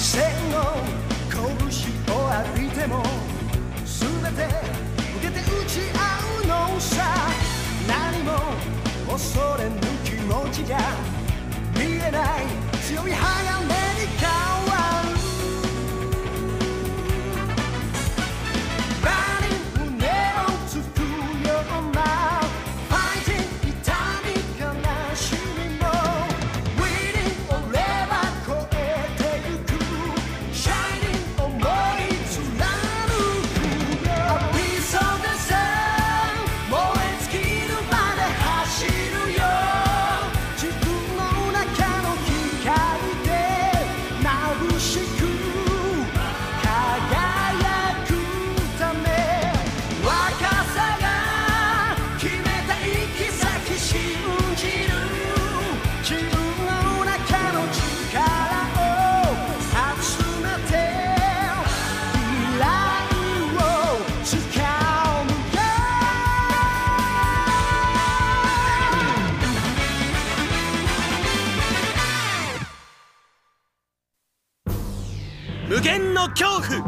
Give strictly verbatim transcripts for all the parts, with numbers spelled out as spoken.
線を拳を浴びても全て受けて打ち合うのさ。何も恐れぬ気持ちが見えない強い鋼に変わる。 無限の恐怖。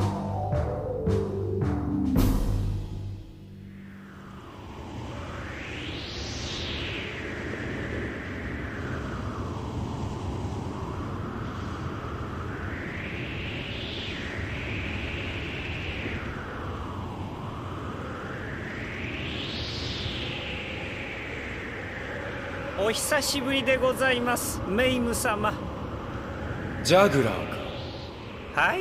お久しぶりでございます、メイム様。 ジャグラーか。 はい。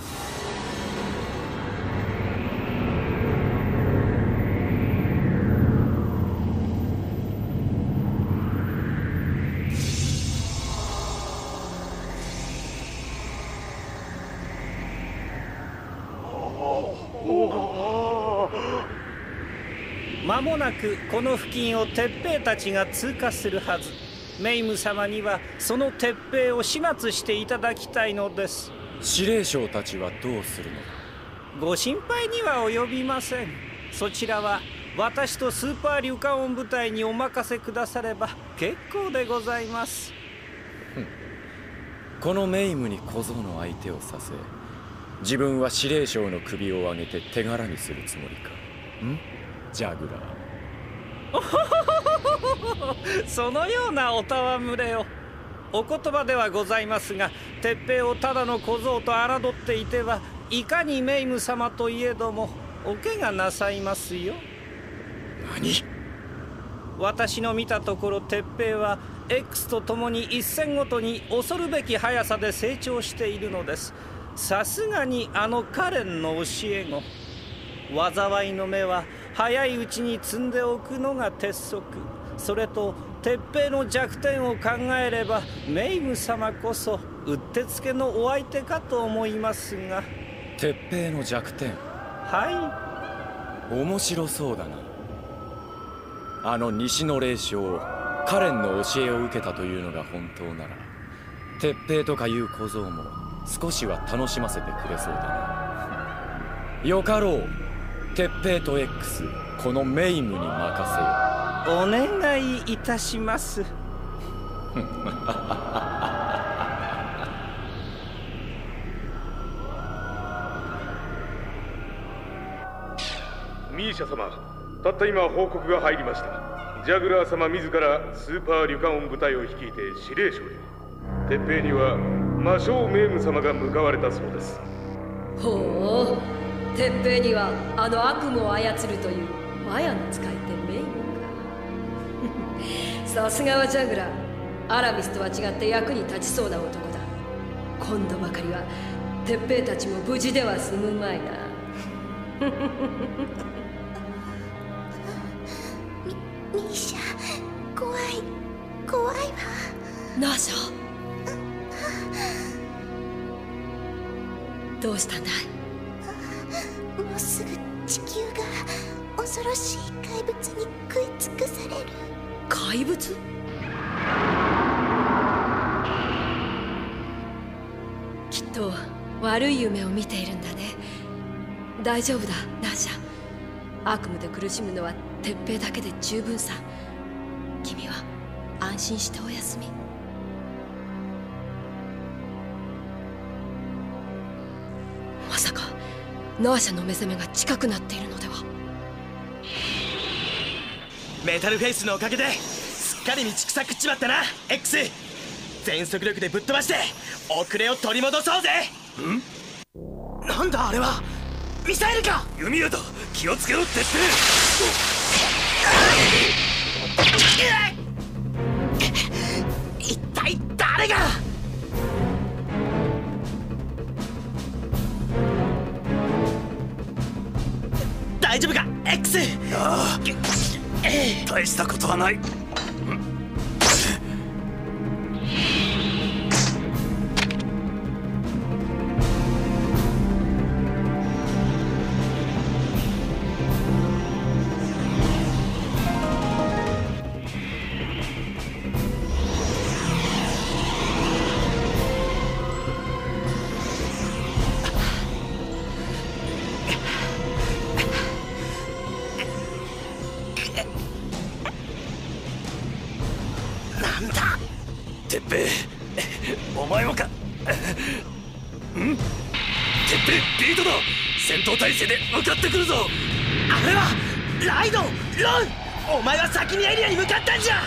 間もなくこの付近を鉄兵たちが通過するはず。メイム様にはその鉄兵を始末していただきたいのです。 司令将たちはどうするのだ。 ご心配には及びません。そちらは私とスーパーリュカオン部隊にお任せくだされば結構でございます。 このメイムに小僧の相手をさせ、自分は司令将の首を上げて手柄にするつもりか。んジャグラーそのようなお戯れを。お言葉ではございますが、鉄兵をただの小僧と侮っていてはいかにメイム様といえどもお怪我なさいますよ。 何？ 私の見たところ鉄兵は X と共に一戦ごとに恐るべき速さで成長しているのです。さすがにあのカレンの教え子。災いの目は早いうちに積んでおくのが鉄則。それと鉄兵の弱点を考えればメイム様こそうってつけのお相手かと思いますが。 鉄兵の弱点。 はい。 面白そうだな。あの西の霊将カレンの教えを受けたというのが本当なら、鉄兵とかいう小僧も少しは楽しませてくれそうだな。よかろう。鉄兵と X このメイムに任せよ。 お願いいたします。 ミーシャ様、たった今報告が入りました。ジャグラー様自らスーパーリュカオン部隊を率いて司令所へ。鉄兵には魔性メイム様が向かわれたそうです。 ほう、鉄兵にはあの悪夢を操るというマヤの使い手メイムか。さすがはジャグラー。アラミスとは違って役に立ちそうな男だ。今度ばかりは鉄兵たちも無事では済むまいな。 ミミーシャ、怖い怖いわ。 ナーシャ、どうしたんだい？ もうすぐ地球が恐ろしい怪物に食い尽くされる。 怪物？きっと悪い夢を見ているんだね。大丈夫だ、ナーシャ。悪夢で苦しむのは鉄兵だけで十分さ。君は安心してお休み。 ナーシャの目覚めが近くなっているのでは。 メタルフェイスのおかげですっかり道草食っちまったな X。 全速力でぶっ飛ばして遅れを取り戻そうぜ。んなんだあれは。ミサイルか。弓矢だ、気をつけろってって。一体誰が。大丈夫か X。 ああ、大したことはない。お前もか。ん？てっぺい、ビートだ。戦闘態勢で向かってくるぞ。あれはライド、ロン。お前は先にエリアに向かったんじゃ。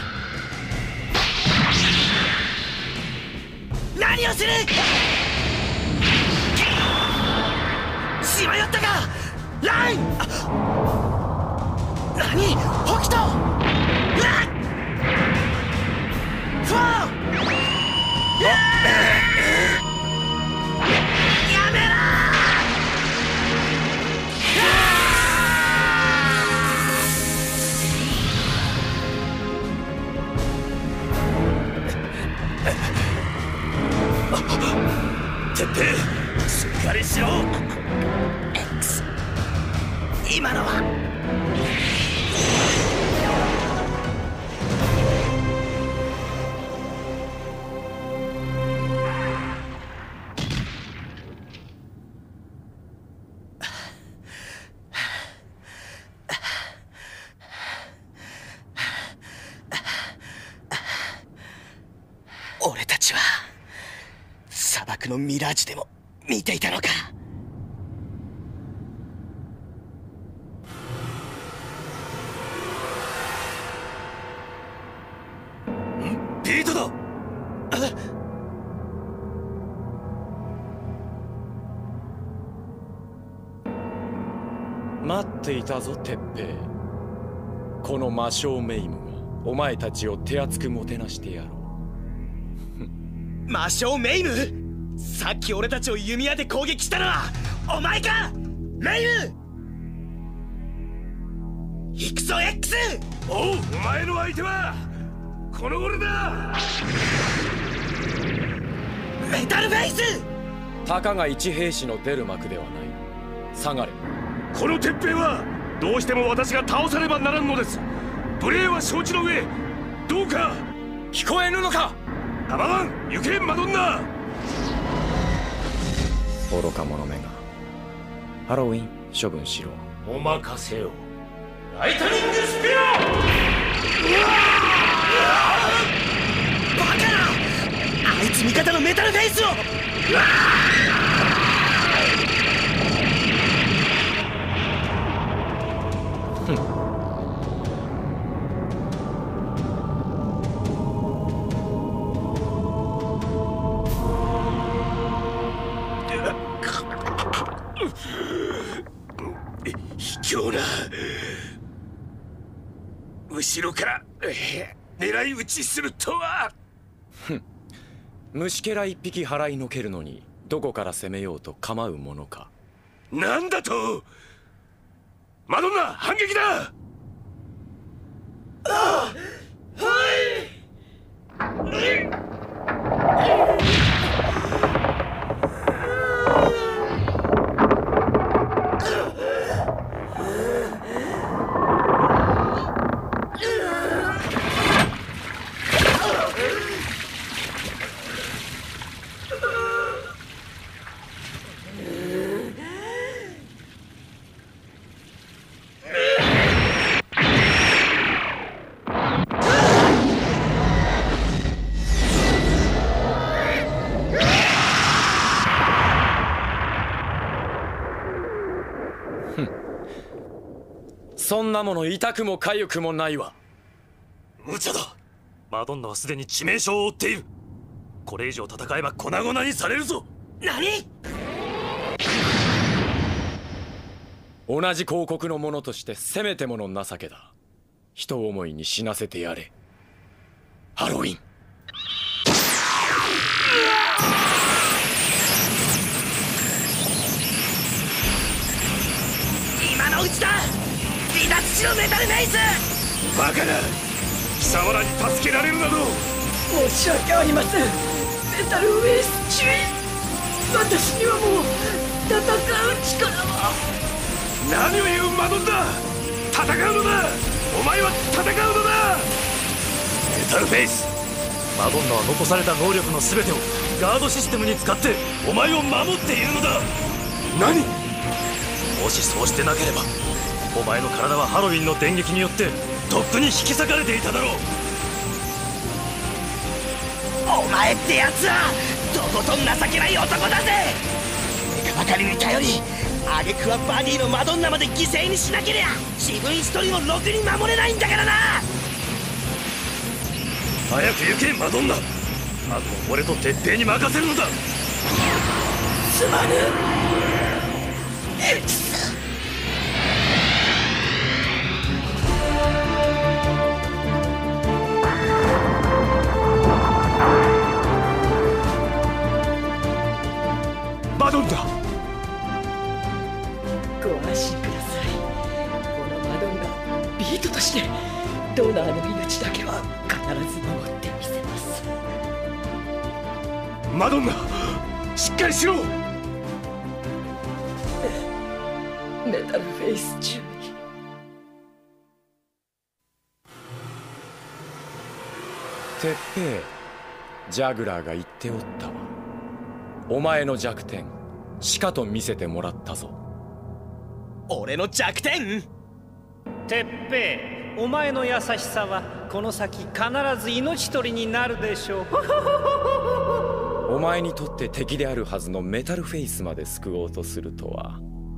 何をする。しまよったかライン。何北斗。フォーやめろー。てっぺい、しっかりしろ X。 今のは俺たちは砂漠のミラージュでも見ていたのか。ん？ビートだ。 待っていたぞテッペイ。この魔性メイムがお前たちを手厚くもてなしてやろう。 魔性メイム？さっき俺たちを弓矢で攻撃したのはお前かメイム。行くぞ X。 おう、お前の相手はこの俺だ。メタルフェイス。 たかが一兵士の出る幕ではない。下がれ。 この鉄兵はどうしても私が倒さねばならんのです。無礼は承知の上、どうか。 聞こえぬのか。 タマワン、行けマドンナ。 愚か者めが。ハロウィン処分しろ。 お任せよ。ライトニングスピア。 バカな、あいつ味方のメタルフェイスを。 ふん。 卑怯な。後ろから狙い撃ちするとは。 ふん。虫けら一匹払いのけるのにどこから攻めようと構うものか。 なんだと。マドンナ、反撃だ。ああ、はい。 そんなもの痛くも痒くもないわ。 無茶だ。マドンナはすでに致命傷を負っている。これ以上戦えば粉々にされるぞ。 何？ 同じ広告の者としてせめてもの情けだ。人思いに死なせてやれ。ハロウィン。 今のうちだ。離脱しろメタルフェイス。 バカな。貴様らに助けられるなど。 申し訳ありません。メタルフェイス注意。私にはもう戦う力は。 何を言うマドンナ。戦うのだ。お前は戦うのだ。メタルフェイス。マドンナは残された能力の全てをガードシステムに使ってお前を守っているのだ。何？もしそうしてなければお前の体はハロウィンの電撃によってとっくに引き裂かれていただろう。 お前ってやつはとことん情けない男だぜ。俺がばかりに頼り挙句はバディのマドンナまで犠牲にしなけりゃ自分一人をろくに守れないんだからな。 早く行けマドンナ。あとは俺と鉄平に任せるのだ。 すまぬ。 マドンナ。 ご安心ください。このマドンナビートとしてドナーの命だけは必ず守ってみせます。 マドンナ、しっかりしろ。 メタルフェイス注意。 鉄平、ジャグラーが言っておったわ。お前の弱点しかと見せてもらったぞ。 俺の弱点？ 鉄平、お前の優しさはこの先必ず命取りになるでしょう。 お前にとって敵であるはずのメタルフェイスまで救おうとするとは。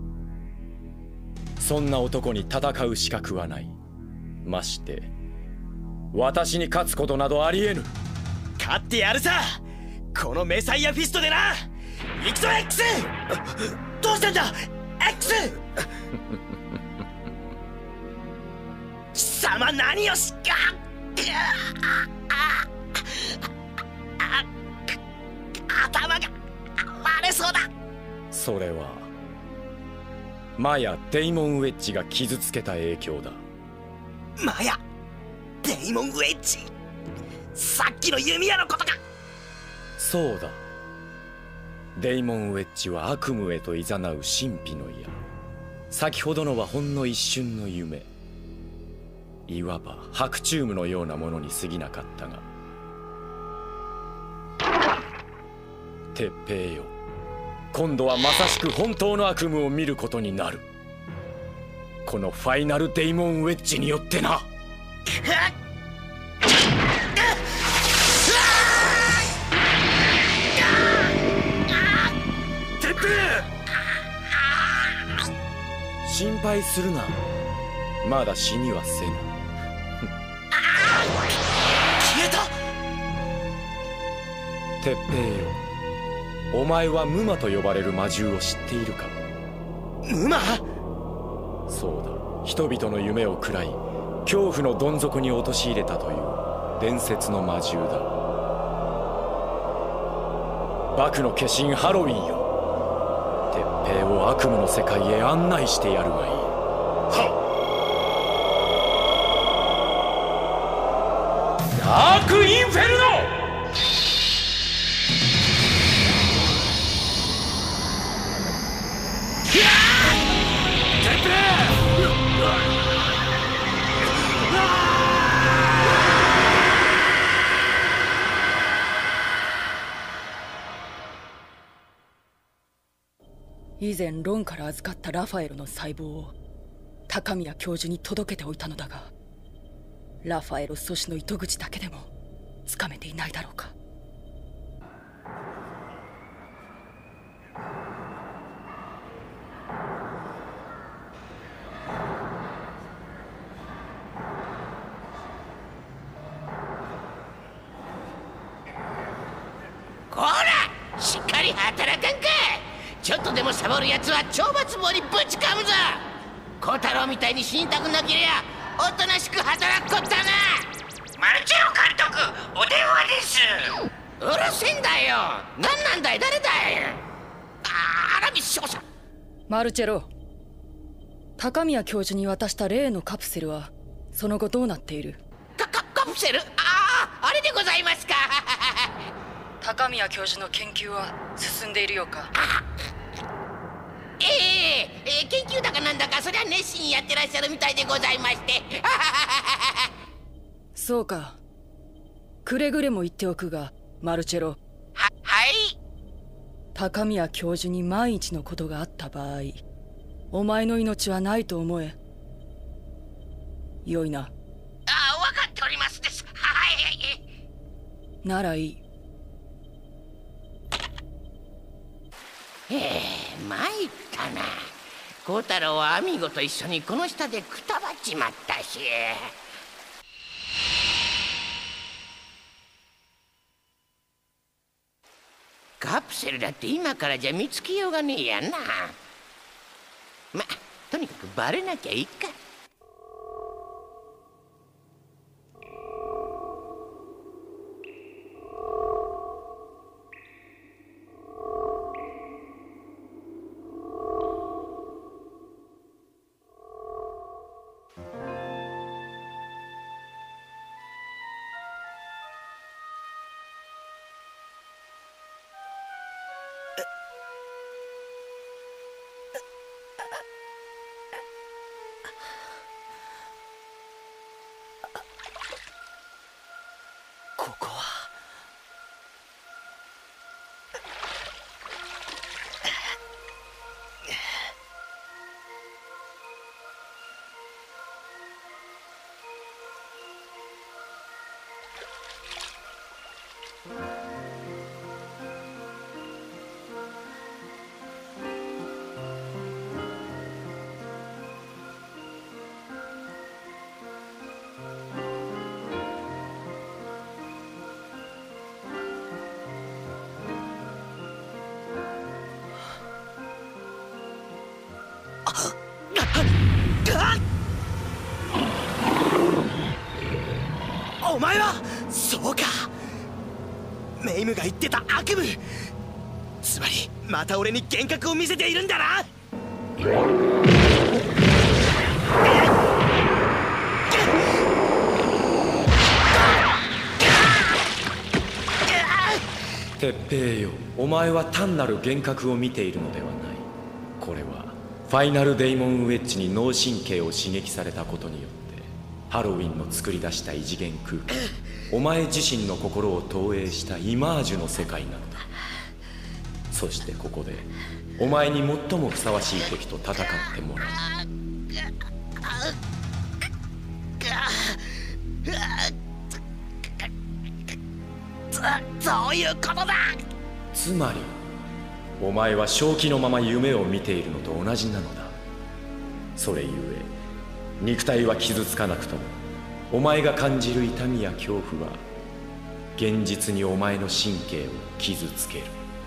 そんな男に戦う資格はない。まして私に勝つことなどありえぬ。 勝ってやるさ、このメサイアフィストでな。行くぞ X。 どうしたんだ X。 貴様何をしっか。頭が割れそうだ。 それはマヤ・デイモン・ウェッジが傷つけた影響だ。 マヤ・デイモン・ウェッジ、さっきの弓矢のことか。 そうだ。デイモン・ウェッジは悪夢へと誘う神秘の矢。先ほどのはほんの一瞬の夢。いわば白チュームのようなものに過ぎなかったが。鉄平よ、今度はまさしく本当の悪夢を見ることになる。このファイナルデイモンウェッジによってな。 鉄平、 心配するな。まだ死にはせぬ。 消えた。 鉄平よ、お前はムマと呼ばれる魔獣を知っているか。 ムマ？ そうだ、人々の夢を喰らい恐怖のどん底に陥れたという伝説の魔獣だ。悪の化身ハロウィンよ、鉄平を悪夢の世界へ案内してやるがいい。はっ、ダークインフェルノ。 以前ロンから預かったラファエルの細胞を高宮教授に届けておいたのだが、ラファエル阻止の糸口だけでもつかめていないだろうか。 り働かんか。ちょっとでもサボるやつは懲罰棒にぶちかむぞ。孝太郎みたいに死にたくなけりゃおとなしく働くこったな。 マルチェロ監督、お電話です。 うるせえんだよ。何なんだい、誰だい。あ、アラミス少佐。 マルチェロ、高宮教授に渡した例のカプセルはその後どうなっている？ カカカプセル？ああ、あれでございますか。 高宮教授の研究は進んでいるようか？ えええー、研究だかなんだかそりゃ熱心にやってらっしゃるみたいでございまして。 そうか。くれぐれも言っておくが、マルチェロ。 は、はい。 高宮教授に万一のことがあった場合、お前の命はないと思え。よいな。 ああ、分かっておりますです。はい。 ならいい。 ええ、参ったな。孝太郎はアミゴと一緒にこの下でくたばっちまったし。カプセルだって今からじゃ見つけようがねえやな。ま、とにかくバレなきゃいいか。 ここはお前はそうか、メイムが言ってた悪夢。つまりまた俺に幻覚を見せているんだな。 鉄平よ、お前は単なる幻覚を見ているのではない。これはファイナルデイモンウェッジに脳神経を刺激されたことによってハロウィンの作り出した異次元空間、お前自身の心を投影したイマージュの世界なのだ。そしてここでお前に最もふさわしい敵と戦ってもらう。 そういうことだ。 つまりお前は正気のまま夢を見ているのと同じなのだ。それゆえ肉体は傷つかなくともお前が感じる痛みや恐怖は現実にお前の神経を傷つける。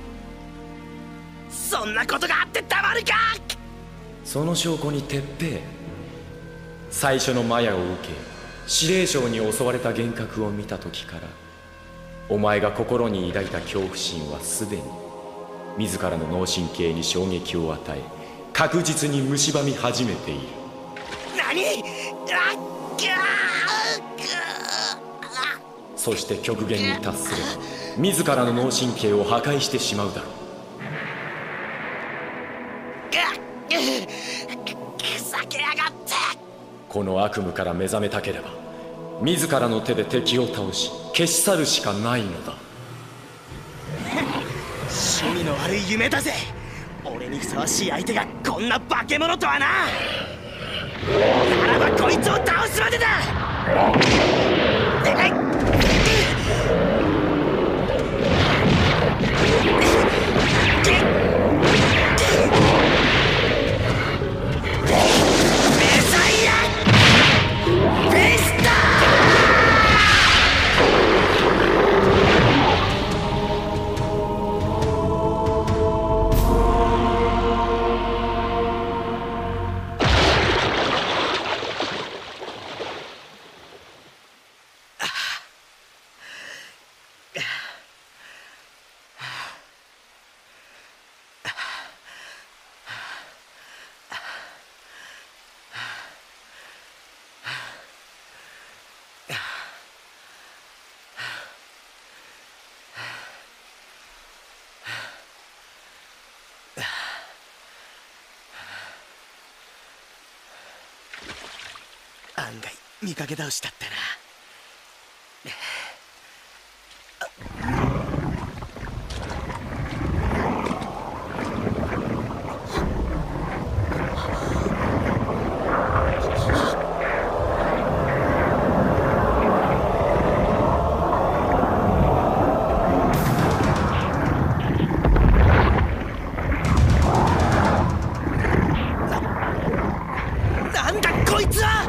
そんなことがあってたまるか。 その証拠に鉄平、最初のマヤを受け指令将に襲われた幻覚を見た時からお前が心に抱いた恐怖心はすでに自らの脳神経に衝撃を与え確実に蝕み始めている。 何？ そして極限に達すれば自らの脳神経を破壊してしまうだろう。 ふざけやがって。 この悪夢から目覚めたければ自らの手で敵を倒し消し去るしかないのだ。 趣味の悪い夢だぜ。俺にふさわしい相手がこんな化け物とはな。ならばこいつを倒すまでだ。 案外見かけ倒しだったな。なんだこいつは！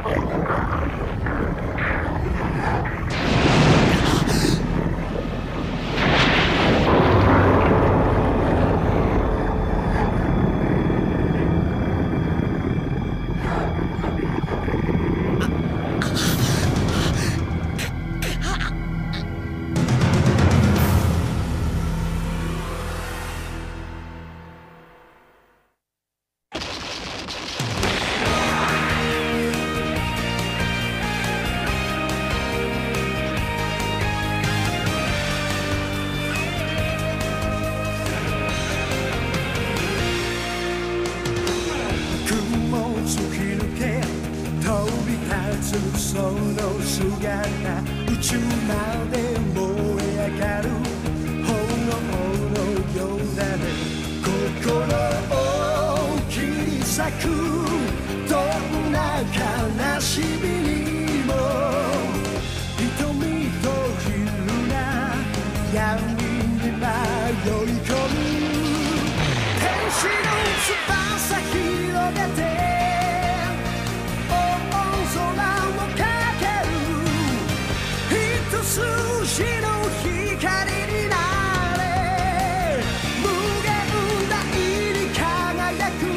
その姿、宇宙まで燃え上がる炎のようだね。心を切り裂くどんな悲しみにも瞳と昼な闇に迷い込む。天使の翼広げて数字の光になれ、無限大に輝く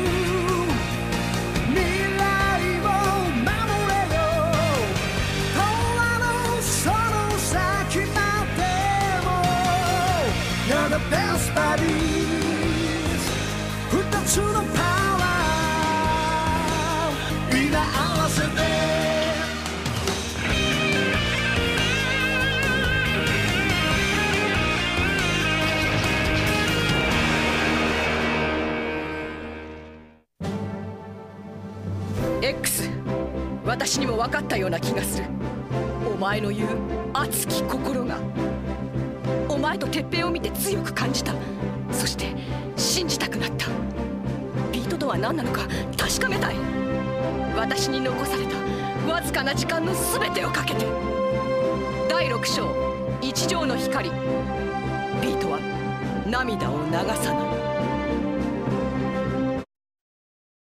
未来を守れよ。永遠のその先までも You're the best buddies。 二つのパワー皆合わせて X、 私にも分かったような気がする。お前の言う熱き心がお前と鉄平を見て強く感じた。そして信じたくなった。ビートとは何なのか確かめたい。私に残されたわずかな時間の全てをかけて。だいろく章一条の光。ビートは涙を流さない。